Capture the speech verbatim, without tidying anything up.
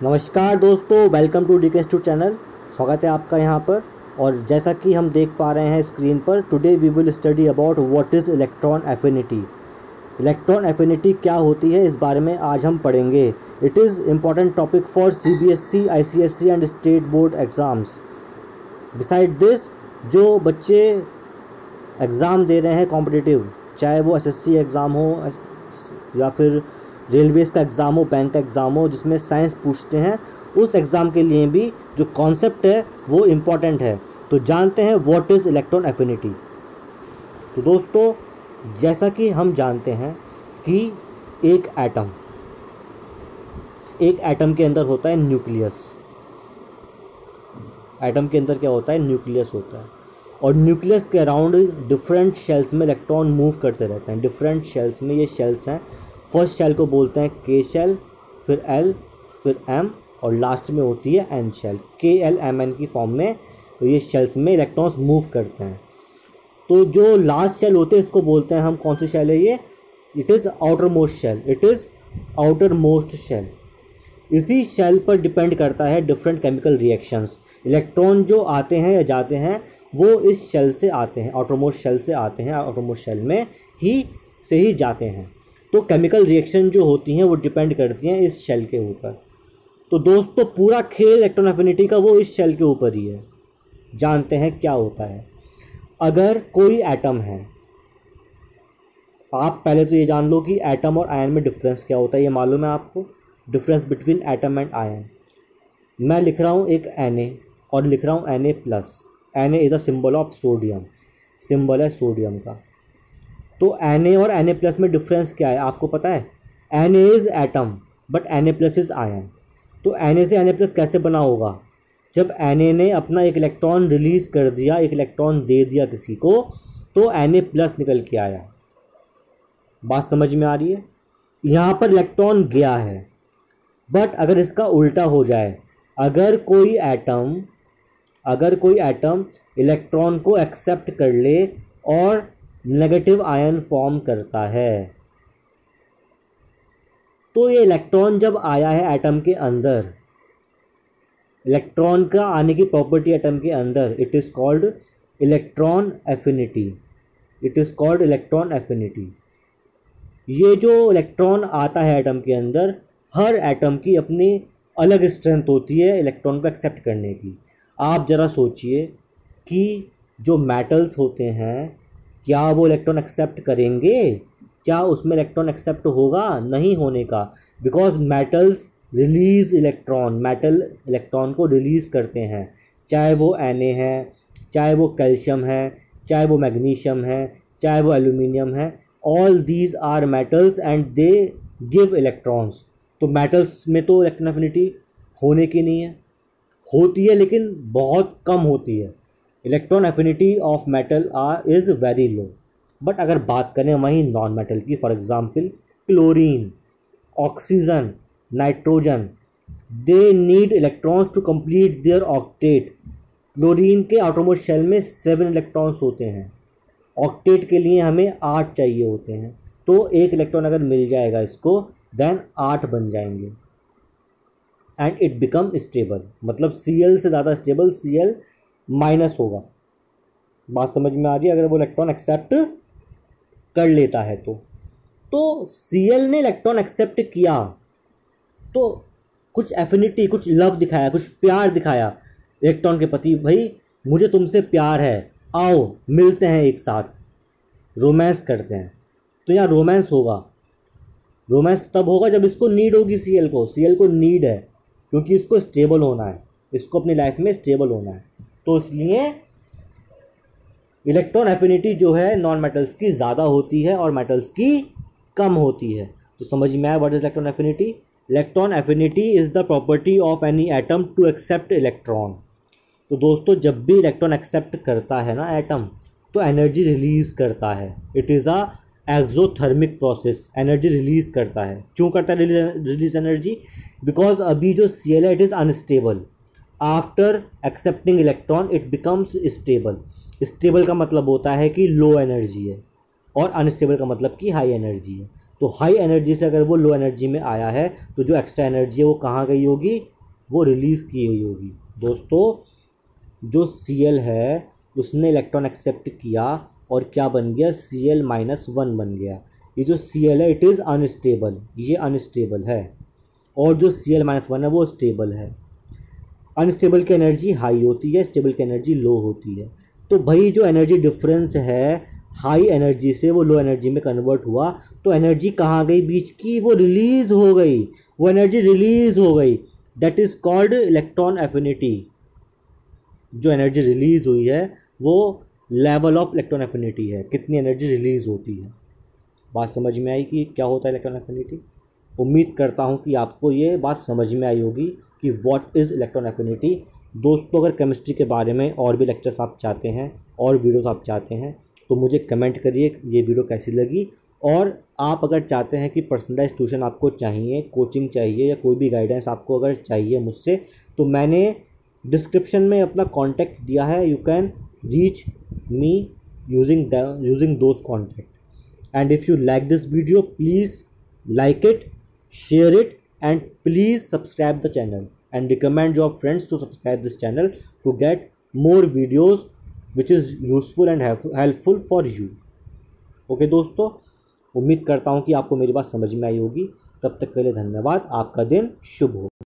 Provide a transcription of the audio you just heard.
नमस्कार दोस्तों, welcome to DK stud channel. स्वागत है आपका यहाँ पर। और जैसा कि हम देख पा रहे हैं स्क्रीन पर, today we will study about what is electron affinity. Electron affinity क्या होती है, इस बारे में आज हम पढ़ेंगे। It is important topic for C B S E, I C S E and state board exams. Beside this, जो बच्चे एग्ज़ाम दे रहे हैं कॉम्पिटिटिव, चाहे वो एस एस सी एग्ज़ाम हो या फिर रेलवेज़ का एग्ज़ाम हो, बैंक का एग्ज़ाम हो जिसमें साइंस पूछते हैं, उस एग्ज़ाम के लिए भी जो कॉन्सेप्ट है वो इम्पॉर्टेंट है। तो जानते हैं व्हाट इज़ इलेक्ट्रॉन एफिनिटी। तो दोस्तों, जैसा कि हम जानते हैं कि एक एटम एक एटम के अंदर होता है न्यूक्लियस। एटम के अंदर क्या होता है? न्यूक्लियस होता है। और न्यूक्लियस के अराउंड डिफरेंट शेल्स में इलेक्ट्रॉन मूव करते रहते हैं। डिफरेंट शेल्स में, ये शेल्स हैं, फर्स्ट शेल को बोलते हैं के शेल, फिर एल, फिर एम, और लास्ट में होती है N shell. K L M N की फॉर्म में ये शेल्स में इलेक्ट्रॉन्स मूव करते हैं। तो जो लास्ट शेल होते हैं इसको बोलते हैं हम, कौन सी शेल है ये? It is outer most shell. It is outer most shell. इसी शेल पर डिपेंड करता है डिफरेंट केमिकल रिएक्शंस। इलेक्ट्रॉन जो आते हैं या जाते हैं वो इस शेल से आते हैं, आउटर मोस्ट शेल से आते हैं, आउटर मोस्ट शेल में ही से ही जाते हैं। तो केमिकल रिएक्शन जो होती हैं वो डिपेंड करती हैं इस शेल के ऊपर। तो दोस्तों, पूरा खेल इलेक्ट्रॉन एफिनिटी का वो इस शेल के ऊपर ही है। जानते हैं क्या होता है। अगर कोई एटम है, आप पहले तो ये जान लो कि एटम और आयन में डिफरेंस क्या होता है। ये मालूम है आपको? Difference between atom and ion. मैं लिख रहा हूँ एक Na और लिख रहा हूँ Na plus. Na is a symbol of sodium, symbol है सोडियम का। तो Na और Na प्लस में डिफरेंस क्या है आपको पता है? Na is atom but Na plus is ion. तो Na से Na प्लस कैसे बना होगा? जब Na ने अपना एक इलेक्ट्रॉन रिलीज़ कर दिया, एक इलेक्ट्रॉन दे दिया किसी को, तो Na प्लस निकल के आया। बात समझ में आ रही है? यहाँ पर इलेक्ट्रॉन गया है। बट अगर इसका उल्टा हो जाए, अगर कोई एटम अगर कोई एटम इलेक्ट्रॉन को एक्सेप्ट कर ले और नेगेटिव आयन फॉर्म करता है, तो ये इलेक्ट्रॉन जब आया है एटम के अंदर, इलेक्ट्रॉन का आने की प्रॉपर्टी एटम के अंदर, it is called electron affinity. It is called electron affinity. ये जो इलेक्ट्रॉन आता है एटम के अंदर, हर एटम की अपनी अलग स्ट्रेंथ होती है इलेक्ट्रॉन को एक्सेप्ट करने की। आप ज़रा सोचिए कि जो मेटल्स होते हैं, क्या वो इलेक्ट्रॉन एक्सेप्ट करेंगे? क्या उसमें इलेक्ट्रॉन एक्सेप्ट होगा? नहीं होने का। Because metals release electron, metal electron को रिलीज़ करते हैं। चाहे वो Na है, चाहे वो कैल्शियम है, चाहे वो मैग्नीशियम है, चाहे वो एल्यूमिनियम है, all these are metals and they give electrons. तो मेटल्स में तो इलेक्ट्रॉन एफिनिटी होने की नहीं है, होती है लेकिन बहुत कम होती है। Electron affinity of metal are is very low. But अगर बात करें वहीं नॉन मेटल की, for example chlorine, oxygen, nitrogen, they need electrons to complete their octet. Chlorine के आउटरमोस्ट शेल में सेवन इलेक्ट्रॉन्स होते हैं, ऑक्टेट के लिए हमें आठ चाहिए होते हैं। तो एक इलेक्ट्रॉन अगर मिल जाएगा इसको, देन आठ बन जाएंगे एंड इट बिकम स्टेबल। मतलब Cl से ज़्यादा स्टेबल Cl माइनस होगा। बात समझ में आ रही है? अगर वो इलेक्ट्रॉन एक्सेप्ट कर लेता है तो तो Cl ने इलेक्ट्रॉन एक्सेप्ट किया तो कुछ एफिनिटी, कुछ लव दिखाया, कुछ प्यार दिखाया इलेक्ट्रॉन के प्रति। भाई, मुझे तुमसे प्यार है, आओ मिलते हैं एक साथ, रोमांस करते हैं। तो यहाँ रोमांस होगा। रोमांस तब होगा जब इसको नीड होगी Cl को। Cl को नीड है क्योंकि इसको स्टेबल होना है, इसको अपनी लाइफ में स्टेबल होना है। तो इसलिए इलेक्ट्रॉन एफिनिटी जो है नॉन मेटल्स की ज़्यादा होती है और मेटल्स की कम होती है। तो समझ में आया what is electron affinity? Electron affinity is the property of any atom to accept electron. तो दोस्तों, जब भी इलेक्ट्रॉन एक्सेप्ट करता है ना एटम, तो एनर्जी रिलीज़ करता है। It is a exothermic process. Energy release करता है। क्यों करता है रिलीज एनर्जी? बिकॉज अभी जो Cl है it is unstable. After accepting electron it becomes stable. Stable का मतलब होता है कि लो एनर्जी है और अनस्टेबल का मतलब कि हाई एनर्जी है। तो हाई एनर्जी से अगर वो लो एनर्जी में आया है तो जो एक्स्ट्रा एनर्जी है वो कहाँ गई होगी, वो रिलीज़ की गई होगी। दोस्तों जो सी एल है उसने इलेक्ट्रॉन एक्सेप्ट किया और क्या बन गया, सी एल माइनस वन बन गया। ये जो सी एल है इट इज़ अनस्टेबल, ये अनस्टेबल है, और जो सी एल माइनस वन है वो स्टेबल है। अनस्टेबल की एनर्जी हाई होती है, स्टेबल की एनर्जी लो होती है। तो भाई जो एनर्जी डिफरेंस है हाई एनर्जी से वो लो एनर्जी में कन्वर्ट हुआ, तो एनर्जी कहाँ गई बीच की, वो रिलीज़ हो गई, वो एनर्जी रिलीज़ हो गई। That is called electron affinity. जो एनर्जी रिलीज़ हुई है वो लेवल ऑफ इलेक्ट्रॉन एफिनिटी है, कितनी एनर्जी रिलीज़ होती है। बात समझ में आई कि क्या होता है इलेक्ट्रॉन एफिनिटी। उम्मीद करता हूँ कि आपको ये बात समझ में आई होगी कि व्हाट इज़ इलेक्ट्रॉन एफिनिटी। दोस्तों अगर केमिस्ट्री के बारे में और भी लेक्चर्स आप चाहते हैं और वीडियोस आप चाहते हैं तो मुझे कमेंट करिए ये वीडियो कैसी लगी। और आप अगर चाहते हैं कि पर्सनलाइज ट्यूशन आपको चाहिए, कोचिंग चाहिए या कोई भी गाइडेंस आपको अगर चाहिए मुझसे, तो मैंने डिस्क्रिप्शन में अपना कॉन्टैक्ट दिया है। You can reach me using the using those contact. And if you like this video please like it, share it, and please subscribe the channel and recommend your friends to subscribe this channel to get more videos which is useful and helpful for you. Okay दोस्तों, उम्मीद करता हूँ कि आपको मेरी बात समझ में आई होगी। तब तक के लिए धन्यवाद। आपका दिन शुभ हो।